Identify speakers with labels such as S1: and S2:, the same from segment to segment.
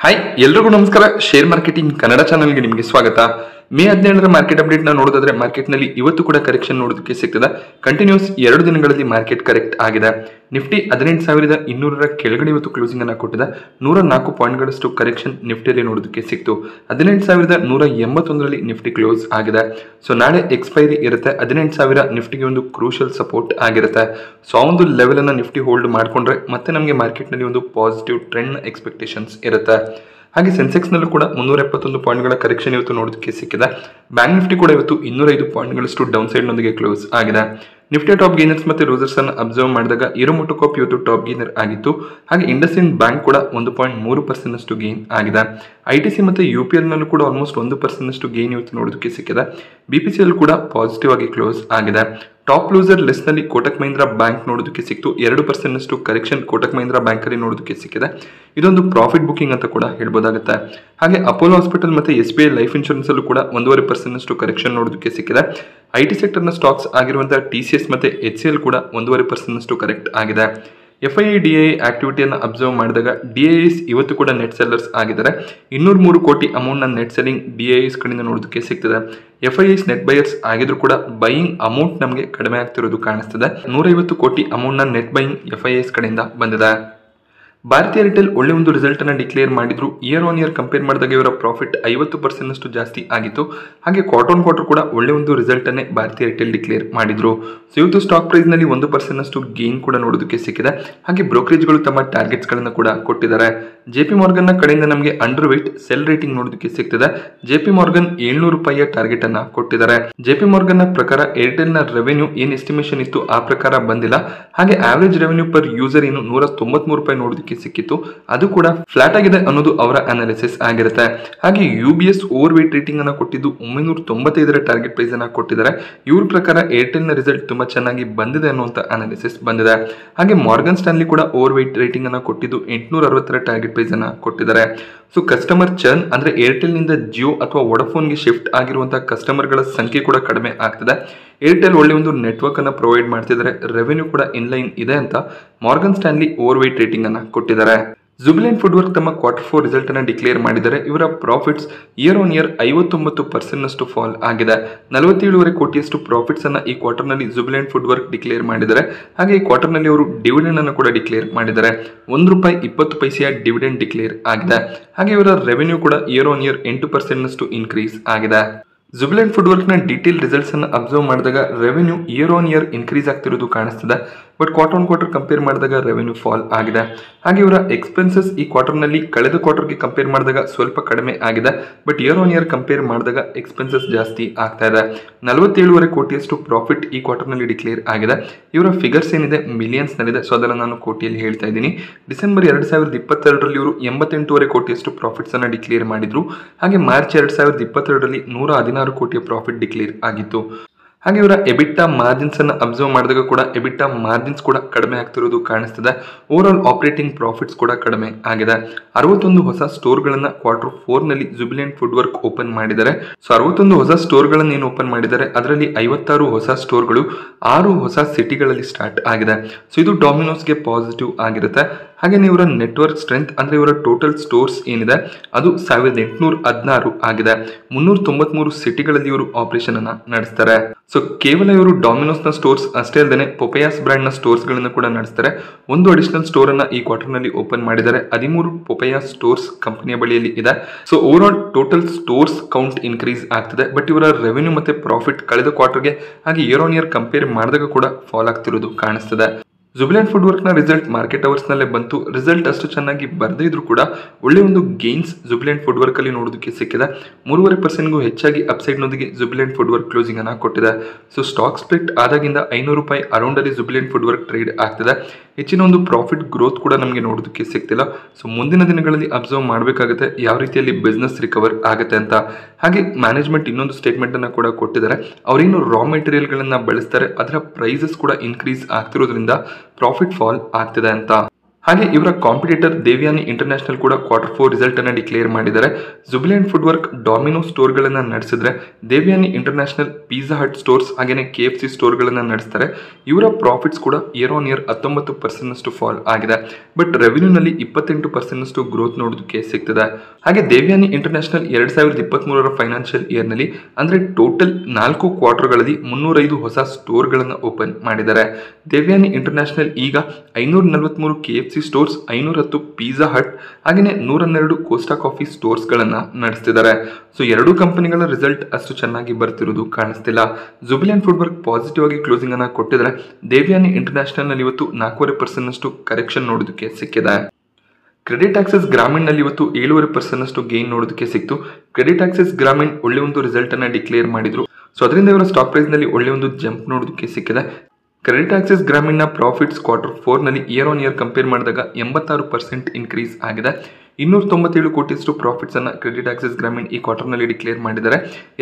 S1: Hi ಎಲ್ರಿಗೂ ನಮಸ್ಕಾರ. Share marketing Kannada ಚಾನಲ್ಗೆ ನಿಮಗೆ ಸ್ವಾಗತ. ಮೇ 17ರ ಮಾರ್ಕೆಟ್ ಅಪ್ಡೇಟ್ ನ ನೋಡೋದಾದ್ರೆ ಮಾರ್ಕೆಟ್ ನಲ್ಲಿ ಇವತ್ತು ಕೂಡ ಕರೆಕ್ಷನ್ ನೋಡೋದಕ್ಕೆ ಸಿಗ್ತದೆ. ಕಂಟಿನ್ಯೂಸ್ 2 ದಿನಗಳಲ್ಲಿ ಮಾರ್ಕೆಟ್ ಕರೆಕ್ಟ್ ಆಗಿದೆ. ನಿಫ್ಟಿ 18,200ರ ಕೆಳಗಡೆ ಇವತ್ತು ಕ್ಲೋಸಿಂಗ್ ಅನ್ನ ಕೊಟ್ಟಿದೆ. 104 ಪಾಯಿಂಟ್ಗಳಷ್ಟು ಕರೆಕ್ಷನ್ ನಿಫ್ಟಿಯಲ್ಲಿ ನೋಡೋದಕ್ಕೆ ಸಿಕ್ತು. 18,181ರಲ್ಲಿ ನಿಫ್ಟಿ ಕ್ಲೋಸ್ ಆಗಿದೆ. ಸೊ ನಾಳೆ ಎಕ್ಸ್ಪೈರಿ ಇರುತ್ತೆ. 18,000 ನಿಫ್ಟಿಗೆ ಒಂದು ಕ್ರೂಷಿಯಲ್ ಸಪೋರ್ಟ್ ಆಗಿರುತ್ತೆ. ಸೊ ಆ ಒಂದು ಲೆವೆಲ್ ಅನ್ನ ನಿಫ್ಟಿ ಹೋಲ್ಡ್ ಮಾಡ್ಕೊಂಡ್ರೆ ಮತ್ತೆ ನಮಗೆ ಮಾರ್ಕೆಟ್ ನಲ್ಲಿ ಒಂದು ಪಾಸಿಟಿವ್ ಟ್ರೆಂಡ್ ಎಕ್ಸ್ಪೆಕ್ಟೇಷನ್ಸ್ ಇರುತ್ತೆ. ಹಾಗೆ ಸೆನ್ಸೆಕ್ಸ್ ನಲ್ಲೂ ಕೂಡ 371 ಪಾಯಿಂಟ್ಗಳ ಕರೆಕ್ಷನ್ ಇವತ್ತು ನೋಡೋದಕ್ಕೆ ಸಿಕ್ಕಿದೆ. ಬ್ಯಾಂಕ್ ನಿಫ್ಟಿ ಕೂಡ ಇವತ್ತು 205 ಪಾಯಿಂಟ್ಗಳಷ್ಟು ಡೌನ್ ಸೈಡ್ ನೊಂದಿಗೆ ಕ್ಲೋಸ್ ಆಗಿದೆ. ನಿಫ್ಟಿ ಟಾಪ್ ಗೇನರ್ಸ್ ಮತ್ತೆ ಲೂಸರ್ಸ್ ಅನ್ನು ಅಬ್ಸರ್ವ್ ಮಾಡಿದಾಗ ಇರೋಮೋಟೋಕಾಪ್ ಇವತ್ತು ಟಾಪ್ ಗೇನರ್ ಆಗಿತ್ತು. ಹಾಗೆ ಇಂಡಸ್ಇಂಡ್ ಬ್ಯಾಂಕ್ ಕೂಡ 1.3% ಅಷ್ಟು ಗೇನ್ ಆಗಿದೆ. ಐಟಿಸಿ ಮತ್ತೆ ಯುಪಿಎಲ್ ನಲ್ಲೂ ಕೂಡ ಆಲ್ಮೋಸ್ಟ್ 1% ಅಷ್ಟು ಗೇನ್ ಇವತ್ತು ನೋಡೋದಕ್ಕೆ ಸಿಕ್ಕಿದೆ. ಬಿಪಿಸಿಎಲ್ ಕೂಡ ಪಾಸಿಟಿವ್ ಆಗಿ ಕ್ಲೋಸ್ ಆಗಿದೆ. ಟಾಪ್ ಲೂಸರ್ ಲಿಸ್ಟ್ ನಲ್ಲಿ ಕೋಟಕ್ ಮಹೀಂದ್ರಾ ಬ್ಯಾಂಕ್ ನೋಡೋದಕ್ಕೆ ಸಿಕ್ತು. 2% ಅಷ್ಟು ಕರೆಕ್ಷನ್ ಕೋಟಕ್ ಮಹೀಂದ್ರಾ ಬ್ಯಾಂಕ್ ಅಲ್ಲಿ ನೋಡೋದಕ್ಕೆ ಸಿಕ್ಕಿದೆ. ಇದೊಂದು ಪ್ರಾಫಿಟ್ ಬುಕಿಂಗ್ ಅಂತ ಕೂಡ ಹೇಳ್ಬೋದಾಗುತ್ತೆ. ಹಾಗೆ ಅಪೋಲೋ ಹಾಸ್ಪಿಟಲ್ ಮತ್ತೆ SBI ಲೈಫ್ ಇನ್ಶೂರೆನ್ಸ್ ಅಲ್ಲೂ ಕೂಡ 1.5% ಅಷ್ಟು ಕರೆಕ್ಷನ್ ನೋಡೋದಕ್ಕೆ ಸಿಕ್ಕಿದೆ. ಐಟಿ ಸೆಕ್ಟರ್ ನ ಸ್ಟಾಕ್ಸ್ ಆಗಿರುವಂತಹ TCS ಮತ್ತೆ HCL ಕೂಡ 1.5% ಅಷ್ಟು ಕರೆಕ್ಟ್ ಆಗಿದೆ. FII-DII ಆಕ್ಟಿವಿಟಿಯನ್ನು ಅಬ್ಸರ್ವ್ ಮಾಡಿದಾಗ DIIs ಇವತ್ತು ಕೂಡ ನೆಟ್ ಸೆಲ್ಲರ್ಸ್ ಆಗಿದ್ದಾರೆ. 203 ಕೋಟಿ ಅಮೌಂಟ್ ನ ನೆಟ್ ಸೆಲ್ಲಿಂಗ್ DIIs ಕಡೆಯಿಂದ ನೋಡೋದಕ್ಕೆ ಸಿಗ್ತದೆ. FIIs ನೆಟ್ ಬೈಯರ್ಸ್ ಆಗಿದ್ರು ಕೂಡ ಬೈಯಿಂಗ್ ಅಮೌಂಟ್ ನಮಗೆ ಕಡಿಮೆ ಆಗ್ತಿರೋದು ಕಾಣಿಸ್ತದೆ. 150 ಕೋಟಿ ಅಮೌಂಟ್ ನ ನೆಟ್ ಬೈಯಿಂಗ್ FIIs ಕಡೆಯಿಂದ ಬಂದಿದೆ. ಭಾರತೀಯ ಏರ್ಟೆಲ್ ಒಳ್ಳೆ ಒಂದು ರಿಸಲ್ಟ್ ಅನ್ನ ಡಿಕ್ಲೇರ್ ಮಾಡಿದ್ರು. ಇಯರ್ ಆನ್ ಇಯರ್ ಕಂಪೇರ್ ಮಾಡಿದಾಗ ಇವರ ಪ್ರಾಫಿಟ್ 50% ಅಷ್ಟು ಜಾಸ್ತಿ ಆಗಿತ್ತು. ಹಾಗೆ ಕ್ವಾರ್ಟರ್ ಆನ್ ಕ್ವಾರ್ಟರ್ ಕೂಡ ಒಳ್ಳೆ ಒಂದು ರಿಸಲ್ಟ್ ಅನ್ನೇ ಭಾರತೀಯ ಏರ್ಟೆಲ್ ಡಿಕ್ಲೇರ್ ಮಾಡಿದ್ರು. ಸೊ ಇವತ್ತು ಸ್ಟಾಕ್ ಪ್ರೈಸ್ ನಲ್ಲಿ 1% ಅಷ್ಟು ಗೇನ್ ಕೂಡ ನೋಡೋದಕ್ಕೆ ಸಿಕ್ಕಿದೆ. ಹಾಗೆ ಬ್ರೋಕರೇಜ್ ಗಳು ತಮ್ಮ ಟಾರ್ಗೆಟ್ಸ್ ಗಳನ್ನ ಕೂಡ ಕೊಟ್ಟಿದ್ದಾರೆ. JP ಮಾರ್ಗನ್ ನ ಕಡೆಯಿಂದ ನಮಗೆ ಅಂಡರ್ ವೇಟ್ ಸೆಲ್ ರೇಟಿಂಗ್ ನೋಡೋದಕ್ಕೆ ಸಿಗ್ತದೆ. JP ಮಾರ್ಗನ್ 700 ರೂಪಾಯಿಯ ಟಾರ್ಗೆಟ್ ಅನ್ನ ಕೊಟ್ಟಿದ್ದಾರೆ. JP ಮಾರ್ಗನ್ ನ ಪ್ರಕಾರ ಏರ್ಟೆಲ್ ನ ರೆವೆನ್ಯೂ ಏನ್ ಎಸ್ಟಿಮೇಷನ್ ಇತ್ತು ಆ ಪ್ರಕಾರ ಬಂದಿಲ್ಲ. ಹಾಗೆ ಆವರೇಜ್ ರೆವೆನ್ಯೂ ಪರ್ ಯೂಸರ್ ಏನು 193 ರೂಪಾಯಿ ನೋಡೋದಕ್ಕೆ ಸಿಕ್ಕಿತ್ತು. ಅದು ಕೂಡ ಫ್ಲಾಟ್ ಆಗಿದೆ ಅನ್ನೋದು ಅವರ ಅನಾಲಿಸಿಸ್ ಆಗಿರುತ್ತೆ. ಹಾಗೆ UBS ಓವರ್ ವೇಟ್ ರೇಟಿಂಗ್ ಅನ್ನ ಕೊಟ್ಟಿದ್ದು 995ರ ಟಾರ್ಗೆಟ್ ಪ್ರೈಸ್ ಅನ್ನ ಕೊಟ್ಟಿದ್ದಾರೆ. ಇವ್ರ ಪ್ರಕಾರ ಏರ್ಟೆಲ್ ನ ರಿಸಲ್ಟ್ ತುಂಬಾ ಚೆನ್ನಾಗಿ ಬಂದಿದೆ ಅನ್ನುವಂತ ಅನಾಲಿಸಿಸ್ ಬಂದಿದೆ. ಹಾಗೆ ಮಾರ್ಗನ್ ಸ್ಟಾನ್ಲಿ ಕೂಡ ಓವರ್ ವೇಟ್ ರೇಟಿಂಗ್ ಅನ್ನ ಕೊಟ್ಟಿದ್ದು 860ರ ಟಾರ್ಗೆಟ್ ಪ್ರೈಸ್ ಅನ್ನ ಕೊಟ್ಟಿದ್ದಾರೆ. ಸೊ ಕಸ್ಟಮರ್ ಚರ್ನ್ ಅಂದ್ರೆ ಏರ್ಟೆಲ್ ನಿಂದ ಜಿಯೋ ಅಥವಾ ವೋಡಾಫೋನ್ ಗೆ ಶಿಫ್ಟ್ ಆಗಿರುವಂತಹ ಕಸ್ಟಮರ್ ಗಳ ಸಂಖ್ಯೆ ಕೂಡ ಕಡಿಮೆ ಆಗ್ತಿದೆ. ಏರ್ಟೆಲ್ ಒಳ್ಳೆ ಒಂದು ನೆಟ್ವರ್ಕ್ ಅನ್ನ ಪ್ರೊವೈಡ್ ಮಾಡ್ತಿದ್ದಾರೆ. ರೆವೆನ್ಯೂ ಕೂಡ ಇನ್ಲೈನ್ ಇದೆ ಅಂತ Morgan Stanley overweight rating ಅನ್ನ ಕೊಟ್ಟಿದ್ದಾರೆ. ಜುಬಿಲೆಂಟ್ ಫುಡ್ವರ್ಕ್ ತಮ್ಮ ಕ್ವಾರ್ಟರ್ 4 ರಿಸಲ್ಟ್ ಅನ್ನ ಡಿಕ್ಲೇರ್ ಮಾಡಿದ್ದಾರೆ. ಇವರ ಪ್ರಾಫಿಟ್ಸ್ ಇಯರ್ ಆನ್ ಇಯರ್ 59% ಅಷ್ಟು ಫಾಲ್ ಆಗಿದೆ. 47.5 ಕೋಟಿಯಷ್ಟು ಪ್ರಾಫಿಟ್ಸ್ ಅನ್ನ ಈ ಕ್ವಾರ್ಟರ್ ನಲ್ಲಿ ಜುಬಿಲೆಂಟ್ ಫುಡ್ವರ್ಕ್ ಡಿಕ್ಲೇರ್ ಮಾಡಿದ್ದಾರೆ. ಹಾಗೆ ಈ ಕ್ವಾರ್ಟರ್ ನಲ್ಲಿ ಅವರು ಡಿವಿಡೆಂಡ್ ಅನ್ನು ಕೂಡ ಡಿಕ್ಲೇರ್ ಮಾಡಿದ್ದಾರೆ. ₹1.20 ಡಿವಿಡೆಂಡ್ ಡಿಕ್ಲೇರ್ ಆಗಿದೆ. ಹಾಗೆ ಇವರ ರೆವೆನ್ಯೂ ಕೂಡ ಇಯರ್ ಆನ್ ಇಯರ್ 8% ಅಷ್ಟು ಇನ್ಕ್ರೀಸ್ ಆಗಿದೆ. ಜುಬಿಲೆಂಟ್ ಫುಡ್ವರ್ಕ್ ನ ಡೀಟೇಲ್ ರಿಸಲ್ಟ್ಸ್ ಅನ್ನು ಅಬ್ಸರ್ವ್ ಮಾಡಿದಾಗ revenue year on year increase ಆಗ್ತಿರೋದು ಕಾಣಿಸ್ತದೆ. But quarter on quarter compare ಮಾಡಿದಾಗ ರೆವೆನ್ಯೂ ಫಾಲ್ ಆಗಿದೆ. ಹಾಗೆ ಇವರ ಎಕ್ಸ್ಪೆನ್ಸಸ್ ಈ ಕ್ವಾರ್ಟರ್ ನಲ್ಲಿ ಕಳೆದ ಕ್ವಾರ್ಟರ್ಗೆ ಕಂಪೇರ್ ಮಾಡಿದಾಗ ಸ್ವಲ್ಪ ಕಡಿಮೆ ಆಗಿದೆ. But year on year compare ಮಾಡಿದಾಗ ಎಕ್ಸ್ಪೆನ್ಸಸ್ ಜಾಸ್ತಿ ಆಗ್ತಾ ಇದೆ. 47.5 ಕೋಟಿಯಷ್ಟು ಪ್ರಾಫಿಟ್ ಈ ಕ್ವಾರ್ಟರ್ ನಲ್ಲಿ ಡಿಕ್ಲೇರ್ ಆಗಿದೆ. ಇವರ ಫಿಗರ್ಸ್ ಏನಿದೆ ಮಿಲಿಯನ್ಸ್ ನಲ್ಲಿದೆ. ಸೊ ಅದನ್ನು ನಾನು ಕೋಟಿಯಲ್ಲಿ ಹೇಳ್ತಾ ಇದ್ದೀನಿ. ಡಿಸೆಂಬರ್ 2022ರಲ್ಲಿ ಇವರು 88.5 ಕೋಟಿಯಷ್ಟು ಪ್ರಾಫಿಟ್ಸ್ ಅನ್ನ ಡಿಕ್ಲೇರ್ ಮಾಡಿದ್ರು. ಹಾಗೆ ಮಾರ್ಚ್ 2022ರಲ್ಲಿ 116 ಕೋಟಿಯ ಪ್ರಾಫಿಟ್ ಡಿಕ್ಲೇರ್ ಆಗಿತ್ತು. ಹಾಗೆ ಇವರ ಎಬಿಟಾ ಮಾರ್ಜಿನ್ಸ್ ಅನ್ನು ಅಬ್ಸರ್ವ್ ಮಾಡಿದಾಗ ಕೂಡ ಎಬಿಟಾ ಮಾರ್ಜಿನ್ಸ್ ಕೂಡ ಕಡಿಮೆ ಆಗ್ತಿರೋದು ಕಾಣಿಸ್ತದೆ. ಓವರ್ ಆಲ್ ಆಪರೇಟಿಂಗ್ ಪ್ರಾಫಿಟ್ಸ್ ಕೂಡ ಕಡಿಮೆ ಆಗಿದೆ. 61 ಹೊಸ ಸ್ಟೋರ್ ಗಳನ್ನ ಕ್ವಾರ್ಟರ್ 4 ನಲ್ಲಿ ಜುಬಿಲೆಂಟ್ ಫುಡ್ವರ್ಕ್ ಓಪನ್ ಮಾಡಿದ್ದಾರೆ. ಸೊ 61 ಹೊಸ ಸ್ಟೋರ್ ಗಳನ್ನ ಏನು ಓಪನ್ ಮಾಡಿದ್ದಾರೆ ಅದರಲ್ಲಿ 56 ಹೊಸ ಸ್ಟೋರ್ಗಳು 6 ಹೊಸ ಸಿಟಿಗಳಲ್ಲಿ ಸ್ಟಾರ್ಟ್ ಆಗಿದೆ. ಸೊ ಇದು ಡಾಮಿನೋಸ್ಗೆ ಪಾಸಿಟಿವ್ ಆಗಿರುತ್ತೆ. ಹಾಗೆ ಇವರ ನೆಟ್ವರ್ಕ್ ಸ್ಟ್ರೆಂತ್ ಅಂದ್ರೆ ಇವರ ಟೋಟಲ್ ಸ್ಟೋರ್ಸ್ ಏನಿದೆ ಅದು 1816 ಆಗಿದೆ. 393 ಸಿಟಿಗಳಲ್ಲಿ ಇವರು ಆಪರೇಷನ್ ಅನ್ನ ನಡೆಸ್ತಾರೆ. ಸೊ ಕೇವಲ ಇವರು ಡಾಮಿನೋಸ್ ನ ಸ್ಟೋರ್ಸ್ ಅಷ್ಟೇ ಅಲ್ಲದೆ ಪೊಪಯಾಸ್ ಬ್ರ್ಯಾಂಡ್ ನ ಸ್ಟೋರ್ಸ್ ಗಳನ್ನ ಕೂಡ ನಡೆಸ್ತಾರೆ. ಒಂದು ಅಡಿಷನಲ್ ಸ್ಟೋರ್ ಅನ್ನ ಈ ಕ್ವಾರ್ಟರ್ ನಲ್ಲಿ ಓಪನ್ ಮಾಡಿದ್ದಾರೆ. 13 ಪೊಪಯಾಸ್ ಸ್ಟೋರ್ಸ್ ಕಂಪನಿಯ ಬಳಿಯಲ್ಲಿ ಇದೆ. So overall total stores count increase ಆಗ್ತಿದೆ. ಬಟ್ ಇವರ ರೆವೆನ್ಯೂ ಮತ್ತೆ ಪ್ರಾಫಿಟ್ ಕಳೆದ ಕ್ವಾರ್ಟರ್ಗೆ ಹಾಗೆ ಇಯರ್ ಆನ್ ಇಯರ್ ಕಂಪೇರ್ ಮಾಡಿದಾಗ ಕೂಡ ಫಾಲ್ ಆಗ್ತಿರೋದು ಕಾಣಿಸ್ತದೆ. ಜುಬಿಲೆಂಟ್ ಫುಡ್ವರ್ಕ್ ನ ರಿಸಲ್ಟ್ ಮಾರ್ಕೆಟ್ ಅವರ್ಸ್ ನಲ್ಲೇ ಬಂತು. ರಿಸಲ್ಟ್ ಅಷ್ಟು ಚೆನ್ನಾಗಿ ಬರದೇ ಇದ್ರು ಕೂಡ ಒಳ್ಳೆ ಒಂದು ಗೇನ್ಸ್ ಜುಬಿಲೆಂಟ್ ಫುಡ್ವರ್ಕ್ ಅಲ್ಲಿ ನೋಡೋದಕ್ಕೆ ಸಿಕ್ಕಿದೆ. 3.5% ಹೆಚ್ಚಾಗಿ ಅಪ್ಸೈಡ್ ನೊಂದಿಗೆ ಜುಬಿಲೆಂಟ್ ಫುಡ್ವರ್ಕ್ ಕ್ಲೋಸಿಂಗ್ ಅನ್ನ ಕೊಟ್ಟಿದೆ. ಸೊ ಸ್ಟಾಕ್ ಸ್ಪ್ಲಿಟ್ ಆದಾಗಿಂದ 500 ರೂಪಾಯಿ ಅರೌಂಡ್ ಅಲ್ಲಿ ಜುಬಿಲೆಂಟ್ ಫುಡ್ವರ್ಕ್ ಟ್ರೇಡ್ ಆಗ್ತಿದೆ. ಹೆಚ್ಚಿನ ಒಂದು ಪ್ರಾಫಿಟ್ ಗ್ರೋತ್ ಕೂಡ ನಮಗೆ ನೋಡೋದಕ್ಕೆ ಸಿಗ್ತಿಲ್ಲ. ಸೊ ಮುಂದಿನ ದಿನಗಳಲ್ಲಿ ಅಬ್ಸರ್ವ್ ಮಾಡಬೇಕಾಗುತ್ತೆ ಯಾವ ರೀತಿಯಲ್ಲಿ ಬಿಸ್ನೆಸ್ ರಿಕವರ್ ಆಗುತ್ತೆ ಅಂತ. ಹಾಗೆ ಮ್ಯಾನೇಜ್ಮೆಂಟ್ ಇನ್ನೊಂದು ಸ್ಟೇಟ್ಮೆಂಟ್ ಅನ್ನ ಕೂಡ ಕೊಟ್ಟಿದ್ದಾರೆ. ಅವರೇನು ರಾ ಮೆಟೀರಿಯಲ್ ಗಳನ್ನ ಬಳಸ್ತಾರೆ ಅದರ ಪ್ರೈಸಸ್ ಕೂಡ ಇನ್ಕ್ರೀಸ್ ಆಗ್ತಿರೋದ್ರಿಂದ ಪ್ರಾಫಿಟ್ ಫಾಲ್ ಆಗ್ತಿದೆ ಅಂತ. ಹಾಗೆ ಇವರ ಕಾಂಪಿಟೇಟರ್ ದೇವ್ಯಾನಿ ಇಂಟರ್ನ್ಯಾಷನಲ್ ಕೂಡ Q4 ರಿಸಲ್ಟ್ ಅನ್ನು ಡಿಕ್ಲೇರ್ ಮಾಡಿದ್ದಾರೆ. ಜುಬಿಲೆಂಟ್ ಫುಡ್ ವರ್ಕ್ ಡಾಮಿನೋ ಸ್ಟೋರ್ಗಳನ್ನು ನಡೆಸಿದ್ರೆ Devyani international Pizza Hut stores ಹಾಗೇನೆ KFC ಸ್ಟೋರ್ಗಳನ್ನು ನಡೆಸ್ತಾರೆ. ಇವರ ಪ್ರಾಫಿಟ್ಸ್ ಕೂಡ ಇಯರ್ ಆನ್ ಇಯರ್ 19% ಫಾಲ್ ಆಗಿದೆ. ಬಟ್ ರೆವಿನ್ಯೂನಲ್ಲಿ 28% ಗ್ರೋತ್ ನೋಡೋದಕ್ಕೆ ಸಿಗ್ತದೆ. ಹಾಗೆ ದೇವ್ಯಾನಿ ಇಂಟರ್ನ್ಯಾಷನಲ್ 2023ರ ಫೈನಾನ್ಷಿಯಲ್ ಇಯರ್ ನಲ್ಲಿ ಅಂದ್ರೆ ಟೋಟಲ್ 4 ಕ್ವಾರ್ಟರ್ಗಳಲ್ಲಿ 305 ಹೊಸ ಸ್ಟೋರ್ಗಳನ್ನು ಓಪನ್ ಮಾಡಿದ್ದಾರೆ. ದೇವ್ಯಾನಿ ಇಂಟರ್ನ್ಯಾಷನಲ್ ಈಗ 543 KFC ಸ್ಟೋರ್ಸ್, 510 ಪಿಜ್ಜಾ ಹಟ್ ಹಾಗೆಯೇ 112 ಕೋಸ್ಟಾ ಕಾಫಿ ಸ್ಟೋರ್ಸ್ ಗಳನ್ನ ನಡೆಸ್ತಿದ್ದಾರೆ. ಸೊ ಎರಡೂ ಕಂಪನಿಗಳ ರಿಸಲ್ಟ್ ಅಷ್ಟು ಚೆನ್ನಾಗಿ ಬರ್ತಿರೋದು ಕಾಣಿಸ್ತಿಲ್ಲ. ಜುಬಿಲೆಂಟ್ ಫುಡ್ ವರ್ಕ್ ಪಾಸಿಟಿವ್ ಆಗಿ ಕ್ಲೋಸಿಂಗ್ ಅನ್ನ ಕೊಟ್ಟಿದ್ರೆ ದೇವ್ಯಾನಿ ಇಂಟರ್ನ್ಯಾಷನಲ್ ನಲ್ಲಿ ಇವತ್ತು 4.5% ಕರೆಕ್ಷನ್ ನೋಡೋದಕ್ಕೆ ಸಿಕ್ಕಿದೆ. ಕ್ರೆಡಿಟ್ ಆಕ್ಸೆಸ್ ಗ್ರಾಮೀಣ್ ನಲ್ಲಿ ಇವತ್ತು 7.5% ಗೇನ್ ನೋಡೋದಕ್ಕೆ ಸಿಕ್ತು. ಕ್ರೆಡಿಟ್ ಆಕ್ಸೆಸ್ ಗ್ರಾಮೀಣ್ ಒಳ್ಳೆ ಒಂದು ರಿಸಲ್ಟ್ ಅನ್ನ ಡಿಕ್ಲೇರ್ ಮಾಡಿದ್ರು. ಸೊ ಅದರಿಂದ ಇವರ ಸ್ಟಾಕ್ ಪ್ರೈಸ್ ನಲ್ಲಿ ಒಳ್ಳೆ ಒಂದು ಜಂಪ್ ನೋಡೋದಕ್ಕೆ ಸಿಕ್ಕಿದೆ. ಕ್ರೆಡಿಟ್ ಆಕ್ಸೆಸ್ ಗ್ರಾಮೀಣ್ನ ಪ್ರಾಫಿಟ್ಸ್ Q4 ನಲ್ಲಿ ಇಯರ್ ಆನ್ ಇಯರ್ ಕಂಪೇರ್ ಮಾಡಿದಾಗ 86% ಇನ್ಕ್ರೀಸ್ ಆಗಿದೆ. 297 ಕೋಟಿಯಷ್ಟು ಪ್ರಾಫಿಟ್ಸ್ ಅನ್ನ ಕ್ರೆಡಿಟ್ ಆಕ್ಸೆಸ್ ಗ್ರಾಮೀಣ್ ಈ ಕ್ವಾರ್ಟರ್ ನಲ್ಲಿ ಡಿಕ್ಲೇರ್ ಮಾಡಿದ್ದಾರೆ.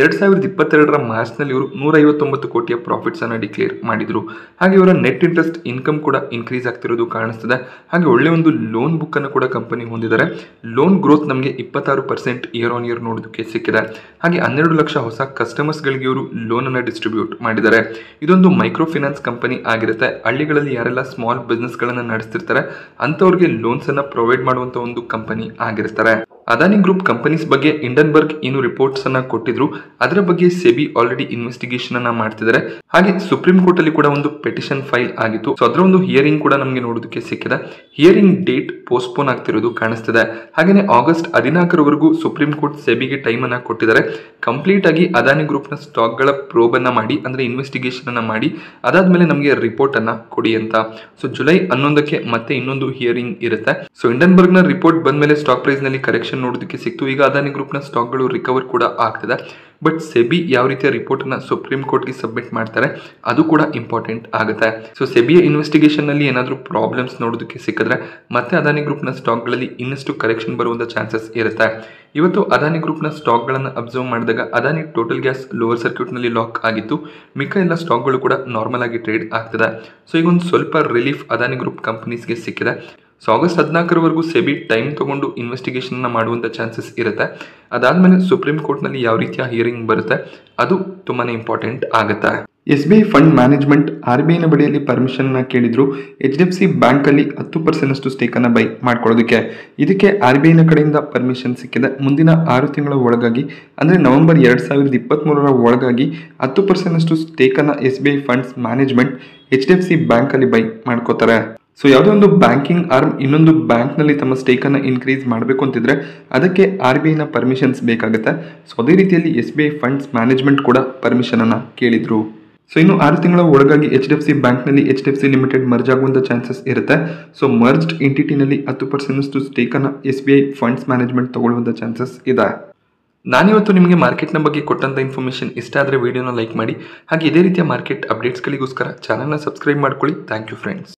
S1: 2022ರ ಮಾರ್ಚ್ ನಲ್ಲಿ ಇವರು 159 ಕೋಟಿಯ ಪ್ರಾಫಿಟ್ಸ್ ಅನ್ನ ಡಿಕ್ಲೇರ್ ಮಾಡಿದ್ರು. ಹಾಗೆ ಇವರ ನೆಟ್ ಇಂಟ್ರೆಸ್ಟ್ ಇನ್ಕಮ್ ಕೂಡ ಇನ್ಕ್ರೀಸ್ ಆಗ್ತಿರೋದು ಕಾಣಿಸ್ತದೆ. ಹಾಗೆ ಒಳ್ಳೆ ಒಂದು ಲೋನ್ ಬುಕ್ ಅನ್ನು ಕೂಡ ಕಂಪನಿ ಹೊಂದಿದ್ದಾರೆ. ಲೋನ್ ಗ್ರೋತ್ ನಮಗೆ 26% ಇಯರ್ ಆನ್ ಇಯರ್ ನೋಡೋದಕ್ಕೆ ಸಿಕ್ಕಿದೆ. ಹಾಗೆ 12 ಲಕ್ಷ ಹೊಸ ಕಸ್ಟಮರ್ಸ್ ಗಳಿಗೆ ಇವರು ಲೋನ್ ಅನ್ನ ಡಿಸ್ಟ್ರಿಬ್ಯೂಟ್ ಮಾಡಿದ್ದಾರೆ. ಇದೊಂದು ಮೈಕ್ರೋ ಫೈನಾನ್ಸ್ ಕಂಪನಿ ಆಗಿರುತ್ತೆ. ಹಳ್ಳಿಗಳಲ್ಲಿ ಯಾರೆಲ್ಲ ಸ್ಮಾಲ್ ಬಿಸ್ನೆಸ್ ಗಳನ್ನ ನಡೆಸ್ತಿರ್ತಾರೆ ಅಂತವ್ರಿಗೆ ಲೋನ್ಸ್ ಅನ್ನ ಪ್ರೊವೈಡ್ ಮಾಡುವಂತ ಒಂದು ಕಂಪನಿ ಆಗಿರ್ತಾರೆ. ಅದಾನಿ ಗ್ರೂಪ್ ಕಂಪನೀಸ್ ಬಗ್ಗೆ ಇಂಡನ್ಬರ್ಗ್ ಏನು ರಿಪೋರ್ಟ್ಸ್ ಅನ್ನ ಕೊಟ್ಟಿದ್ರು, ಅದರ ಬಗ್ಗೆ ಸೆಬಿ ಆಲ್ರೆಡಿ ಇನ್ವೆಸ್ಟಿಗೇಷನ್ ಅನ್ನ ಮಾಡ್ತಿದ್ದಾರೆ. ಹಾಗೆ ಸುಪ್ರೀಂ ಕೋರ್ಟ್ ಅಲ್ಲಿ ಕೂಡ ಒಂದು ಪೆಟಿಷನ್ ಫೈಲ್ ಆಗಿತ್ತು. ಸೊ ಅದರ ಒಂದು ಹಿಯರಿಂಗ್ ಕೂಡ ನಮಗೆ ನೋಡೋದಕ್ಕೆ ಸಿಕ್ಕಿದೆ. ಹಿಯರಿಂಗ್ ಡೇಟ್ ಪೋಸ್ಟ್ಪೋನ್ ಆಗ್ತಿರೋದು ಕಾಣಿಸ್ತಿದೆ. ಹಾಗೆ August 14ರವರೆಗೂ ಸುಪ್ರೀಂ ಕೋರ್ಟ್ ಸೆಬಿಗೆ ಟೈಮ್ ಅನ್ನ ಕೊಟ್ಟಿದ್ದಾರೆ. ಕಂಪ್ಲೀಟ್ ಆಗಿ ಅದಾನಿ ಗ್ರೂಪ್ ನ ಸ್ಟಾಕ್ ಗಳ ಪ್ರೋಬ್ ಅನ್ನ ಮಾಡಿ ಅಂದ್ರೆ ಇನ್ವೆಸ್ಟಿಗೇಷನ್ ಅನ್ನ ಮಾಡಿ ಅದಾದ್ಮೇಲೆ ನಮಗೆ ರಿಪೋರ್ಟ್ ಅನ್ನ ಕೊಡಿ ಅಂತ. ಸೊ ಜುಲೈ 11ಕ್ಕೆ ಮತ್ತೆ ಇನ್ನೊಂದು ಹಿಯರಿಂಗ್ ಇರುತ್ತೆ. ಸೊ ಇಂಡನ್ಬರ್ಗ್ ನ ರಿಪೋರ್ಟ್ ಬಂದ್ಮೇಲೆ ಸ್ಟಾಕ್ ಪ್ರೈಸ್ ನಲ್ಲಿ ಕರೆಕ್ಷನ್ ನೋಡೋದಕ್ಕೆ ಸಿಕ್ತು. ಈಗ ಅದಾನಿ ಗ್ರೂಪ್ ನ ಸ್ಟಾಕ್ ಗಳು ರಿಕವರ್ ಕೂಡ ಆಗ್ತಿದೆ. ಬಟ್ ಸೆಬಿ ಯಾವ ರೀತಿಯ ರಿಪೋರ್ಟ್ ಅನ್ನ ಸುಪ್ರೀಂ ಕೋರ್ಟ್ ಗೆ ಸಬ್ಮಿಟ್ ಮಾಡ್ತಾರೆ ಅದು ಕೂಡ ಇಂಪಾರ್ಟೆಂಟ್ ಆಗುತ್ತೆ. ಸೊ ಸೆಬಿಯ ಇನ್ವೆಸ್ಟಿಗೇಷನ್ ನಲ್ಲಿ ಏನಾದರೂ ಪ್ರಾಬ್ಲಮ್ಸ್ ನೋಡೋದಕ್ಕೆ ಸಿಕ್ಕಿದ್ರೆ ಮತ್ತೆ ಅದಾನಿ ಗ್ರೂಪ್ ನ ಸ್ಟಾಕ್ ಗಳಲ್ಲಿ ಇನ್ನಷ್ಟು ಕರೆಕ್ಷನ್ ಬರುವಂತ ಚಾನ್ಸಸ್ ಇರುತ್ತೆ. ಇವತ್ತು ಅದಾನಿ ಗ್ರೂಪ್ ನ ಸ್ಟಾಕ್ ಗಳನ್ನ ಅಬ್ಸರ್ವ್ ಮಾಡಿದಾಗ Adani total gas lower circuit ನಲ್ಲಿ ಲಾಕ್ ಆಗಿತ್ತು. ಮಿಕ್ಕ ಎಲ್ಲ ಸ್ಟಾಕ್ ಗಳು ಕೂಡ ನಾರ್ಮಲ್ ಆಗಿ ಟ್ರೇಡ್ ಆಗ್ತಿದೆ. ಸೊ ಈಗ ಒಂದು ಸ್ವಲ್ಪ ರಿಲೀಫ್ ಅದಾನಿ ಗ್ರೂಪ್ ಕಂಪನೀಸ್ಗೆ ಸಿಕ್ಕಿದೆ. ಸೊ August 14ರವರೆಗೂ ಸೆಬಿ ಟೈಮ್ ತಗೊಂಡು ಇನ್ವೆಸ್ಟಿಗೇಷನ್ ಮಾಡುವಂತ ಚಾನ್ಸಸ್ ಇರುತ್ತೆ. ಅದಾದ್ಮೇಲೆ ಸುಪ್ರೀಂ ಕೋರ್ಟ್ ನಲ್ಲಿ ಯಾವ ರೀತಿಯ ಹಿಯರಿಂಗ್ ಬರುತ್ತೆ ಅದು ತುಂಬಾನೇ ಇಂಪಾರ್ಟೆಂಟ್ ಆಗುತ್ತೆ. SBI ಫಂಡ್ ಮ್ಯಾನೇಜ್ಮೆಂಟ್ RBI ನ ಬಳಿಯಲ್ಲಿ ಪರ್ಮಿಷನ್ ಕೇಳಿದ್ರು HDFC ಬ್ಯಾಂಕ್ ಅಲ್ಲಿ 10% ಸ್ಟೇಕ್ ಅನ್ನ ಬೈ ಮಾಡ್ಕೊಳ್ಳೋದಕ್ಕೆ. ಇದಕ್ಕೆ RBI ನ ಕಡೆಯಿಂದ ಪರ್ಮಿಷನ್ ಸಿಕ್ಕಿದೆ. ಮುಂದಿನ 6 ತಿಂಗಳ ಒಳಗಾಗಿ ಅಂದ್ರೆ ನವೆಂಬರ್ 2023ರ ಒಳಗಾಗಿ 10% ಸ್ಟೇಕ್ ಅನ್ನ SBI funds management HDFC bank ಅಲ್ಲಿ ಬೈ ಮಾಡ್ಕೋತಾರೆ. ಸೊ ಯಾವುದೋ ಒಂದು ಬ್ಯಾಂಕಿಂಗ್ ಆರ್ಮ್ ಇನ್ನೊಂದು ಬ್ಯಾಂಕ್ ನಲ್ಲಿ ತಮ್ಮ ಸ್ಟೇಕ್ ಅನ್ನ ಇನ್ಕ್ರೀಸ್ ಮಾಡಬೇಕು ಅಂತಿದ್ರೆ ಅದಕ್ಕೆ RBI ನ ಪರ್ಮಿಷನ್ಸ್ ಬೇಕಾಗುತ್ತೆ. ಸೊ ಅದೇ ರೀತಿಯಲ್ಲಿ SBI ಫಂಡ್ಸ್ ಮ್ಯಾನೇಜ್ಮೆಂಟ್ ಕೂಡ ಪರ್ಮಿಷನ್ ಅನ್ನ ಕೇಳಿದ್ರು. ಸೊ ಇನ್ನು 6 ತಿಂಗಳ ಒಳಗಾಗಿ HDFC ಬ್ಯಾಂಕ್ ನಲ್ಲಿ HDFC ಲಿಮಿಟೆಡ್ ಮರ್ಜ್ ಆಗುವಂತ ಚಾನ್ಸಸ್ ಇರುತ್ತೆ. ಸೊ ಮರ್ಜ್ಡ್ ಎಂಟಿಟಿ ನಲ್ಲಿ 10% ಸ್ಟೇಕ್ ಅನ್ನ SBI ಫಂಡ್ಸ್ ಮ್ಯಾನೇಜ್ಮೆಂಟ್ ತಗೊಳ್ಳುವಂತ ಚಾನ್ಸಸ್ ಇದೆ. ನಾನಿವತ್ತು ನಿಮಗೆ ಮಾರ್ಕೆಟ್ನ ಬಗ್ಗೆ ಕೊಟ್ಟಂತ ಇನ್ಫಾರ್ಮೇಶನ್ ಇಷ್ಟ ಆದರೆ ವಿಡಿಯೋನ ಲೈಕ್ ಮಾಡಿ. ಹಾಗೆ ಇದೇ ರೀತಿಯ ಮಾರ್ಕೆಟ್ ಅಪ್ಡೇಟ್ಸ್ಗಳಿಗೋಸ್ಕರ ಚಾನಲ್ನ ಸಬ್ಸ್ಕ್ರೈಬ್ ಮಾಡ್ಕೊಳ್ಳಿ. Thank you friends.